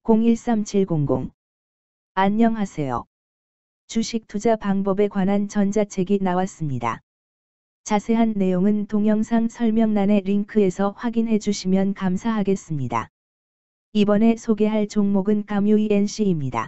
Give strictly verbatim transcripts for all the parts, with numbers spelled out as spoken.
공일삼칠공공. 안녕하세요. 주식 투자 방법에 관한 전자책이 나왔습니다. 자세한 내용은 동영상 설명란의 링크에서 확인해 주시면 감사하겠습니다. 이번에 소개할 종목은 감유이엔씨입니다.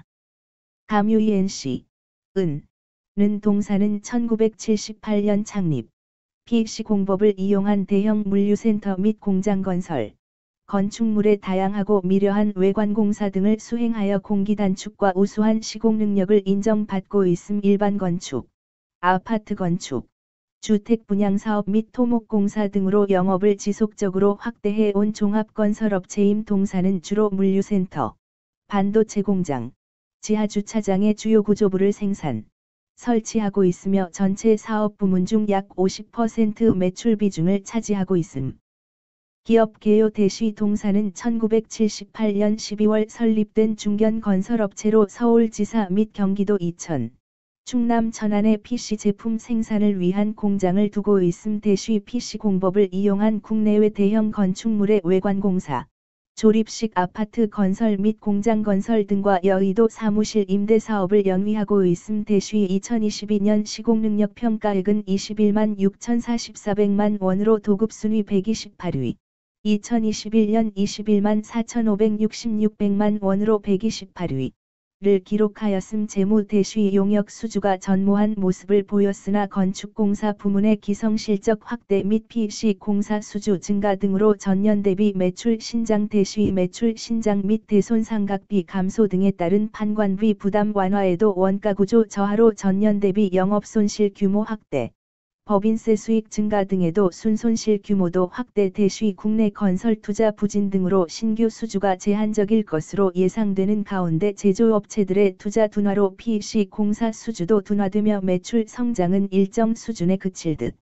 감유이엔씨, 은, 는 동사는 천구백칠십팔 년 창립, 피씨 공법을 이용한 대형 물류센터 및 공장 건설, 건축물의 다양하고 미려한 외관공사 등을 수행하여 공기 단축과 우수한 시공 능력을 인정받고 있음. 일반 건축, 아파트 건축, 주택 분양 사업 및 토목공사 등으로 영업을 지속적으로 확대해 온 종합건설업체임. 동사는 주로 물류센터, 반도체 공장, 지하주차장의 주요 구조부를 생산, 설치하고 있으며 전체 사업 부문 중 약 오십 퍼센트 매출 비중을 차지하고 있음. 기업 개요 대시. 동사는 천구백칠십팔 년 십이월 설립된 중견건설업체로 서울지사 및 경기도 이천, 충남 천안에 피씨 제품 생산을 위한 공장을 두고 있음. 대시 피씨 공법을 이용한 국내외 대형 건축물의 외관공사, 조립식 아파트 건설 및 공장 건설 등과 여의도 사무실 임대 사업을 영위하고 있음. 대시 이천이십이 년 시공능력 평가액은 이십일만 육천사십사백만 원으로 도급순위 백이십팔 위, 이천이십일 년 이십일만 사천오백육십육백만 원으로 백이십팔 위를 기록하였음. 재무. 대시 용역 수주가 전무한 모습을 보였으나 건축공사 부문의 기성실적 확대 및 피씨 공사 수주 증가 등으로 전년 대비 매출 신장. 대시 매출 신장 및 대손상각비 감소 등에 따른 판관비 부담 완화에도 원가구조 저하로 전년 대비 영업손실 규모 확대, 법인세 수익 증가 등에도 순손실 규모도 확대. 대시 국내 건설 투자 부진 등으로 신규 수주가 제한적일 것으로 예상되는 가운데 제조업체들의 투자 둔화로 피씨 공사 수주도 둔화되며 매출 성장은 일정 수준에 그칠 듯.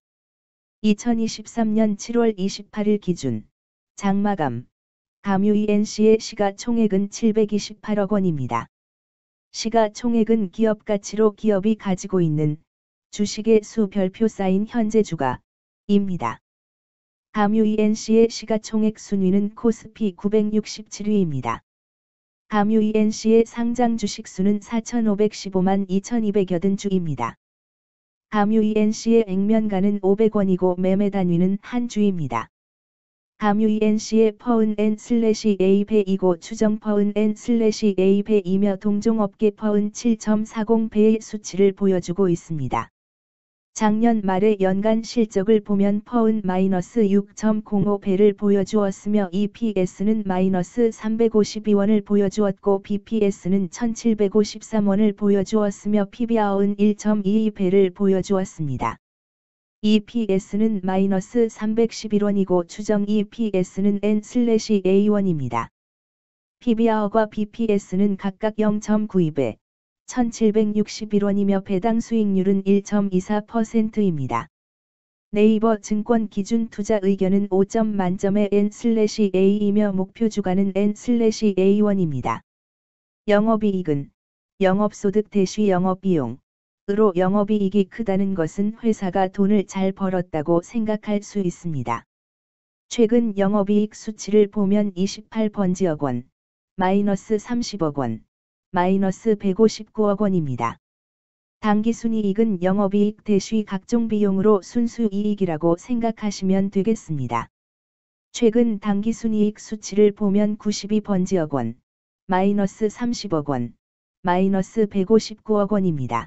이천이십삼 년 칠월 이십팔일 기준 장마감 감유이엔씨의 시가총액은 칠백이십팔억 원입니다. 시가총액은 기업가치로 기업이 가지고 있는 주식의 수 별표 쌓인 현재 주가입니다. 감유이엔씨의 시가총액 순위는 코스피 구백육십칠 위입니다. 감유이엔씨의 상장 주식 수는 사천오백십오만 이천이백여든 주입니다. 감유이엔씨의 액면가는 오백 원이고 매매 단위는 한 주입니다. 감유이엔씨의 퍼은 엔 슬래시 에이 배이고 추정 퍼은 엔 슬래시 에이 배이며 동종업계 퍼은 칠 점 사십 배의 수치를 보여주고 있습니다. 작년 말의 연간 실적을 보면 퍼은 마이너스 육 점 공오 배를 보여주었으며 이피에스는 마이너스 삼백오십이 원을 보여주었고 비피에스는 천칠백오십삼 원을 보여주었으며 피비알은 일 점 이이 배를 보여주었습니다. 이피에스는 마이너스 삼백십일 원이고 추정 이피에스는 엔 슬래시 에이 원입니다. 피비알과 비피에스는 각각 영 점 구이 배, 천칠백육십일 원이며 배당 수익률은 일 점 이사 퍼센트입니다. 네이버 증권 기준 투자 의견은 오 점 만점의 엔 슬래시 에이이며 목표 주가는 엔 슬래시 에이 원입니다. 영업이익은 영업소득 대시 영업비용 으로 영업이익이 크다는 것은 회사가 돈을 잘 벌었다고 생각할 수 있습니다. 최근 영업이익 수치를 보면 이십팔 번지억 원, 마이너스 삼십억 원, 마이너스 백오십구억 원입니다. 당기순이익은 영업이익 대시 각종 비용으로 순수이익이라고 생각하시면 되겠습니다. 최근 당기순이익 수치를 보면 구십이 번지억 원, 마이너스 삼십억 원, 마이너스 백오십구억 원입니다.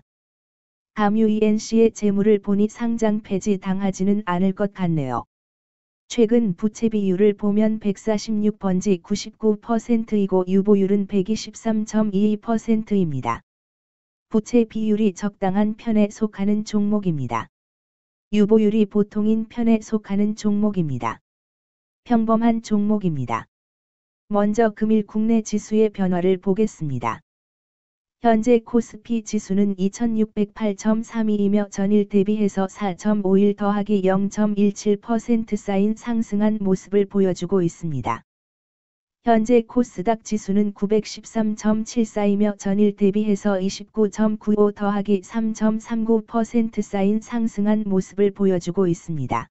감유이엔씨의 재물을 보니 상장 폐지 당하지는 않을 것 같네요. 최근 부채 비율을 보면 백사십육 번지 구십구 퍼센트이고 유보율은 백이십삼 점 이이 퍼센트입니다. 부채 비율이 적당한 편에 속하는 종목입니다. 유보율이 보통인 편에 속하는 종목입니다. 평범한 종목입니다. 먼저 금일 국내 지수의 변화를 보겠습니다. 현재 코스피 지수는 이천육백팔 점 삼이이며 전일 대비해서 사 점 오일 더하기 영 점 일칠 퍼센트 쌓인 상승한 모습을 보여주고 있습니다. 현재 코스닥 지수는 구백십삼 점 칠사이며 전일 대비해서 이십구 점 구오 더하기 삼 점 삼구 퍼센트 쌓인 상승한 모습을 보여주고 있습니다.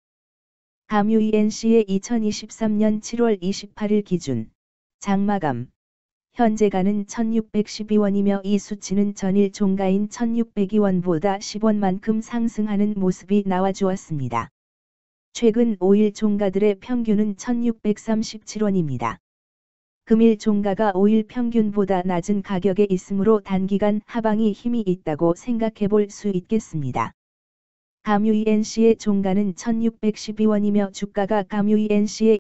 감유이엔씨의 이천이십삼 년 칠월 이십팔일 기준 장마감 현재가는 천육백십이 원이며 이 수치는 전일 종가인 천육백이 원보다 십 원만큼 상승하는 모습이 나와주었습니다. 최근 오 일 종가들의 평균은 천육백삼십칠 원입니다. 금일 종가가 오 일 평균보다 낮은 가격에 있으므로 단기간 하방이 힘이 있다고 생각해 볼 수 있겠습니다. 감유이엔씨의 종가는 천육백십이 원이며 주가가 감유이엔씨의